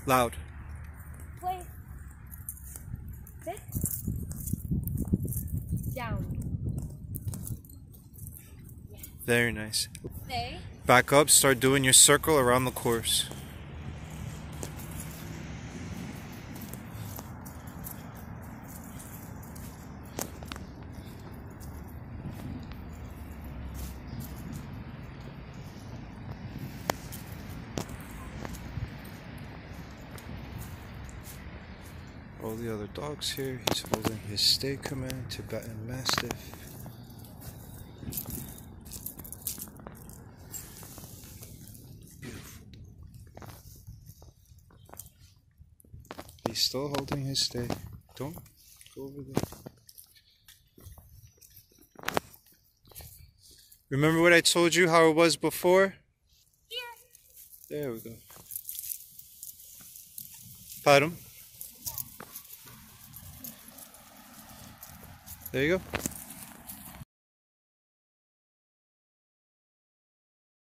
Loud. Play. Sit. Down. Yes. Very nice. Stay. Back up, start doing your circle around the course. All the other dogs here. He's holding his stay command, Tibetan Mastiff. Beautiful. He's still holding his stay. Don't go over there. Remember what I told you how it was before? Yeah. There we go. Pat him. There you go.